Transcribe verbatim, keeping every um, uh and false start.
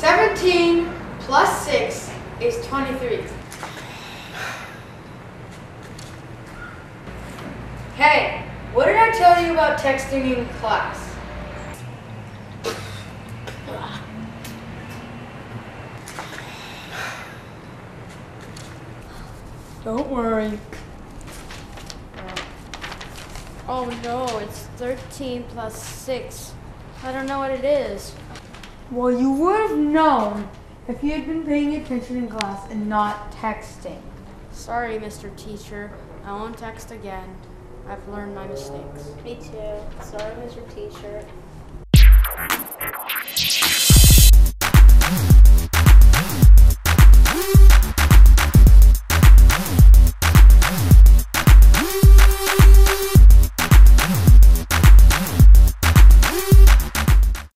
seventeen plus six is twenty-three. Hey, what did I tell you about texting in class? Don't worry. Oh no, it's thirteen plus six. I don't know what it is. Well, you would have known if you had been paying attention in class and not texting. Sorry, Mister Teacher. I won't text again. I've learned my mistakes. Me too. Sorry, Mister Teacher.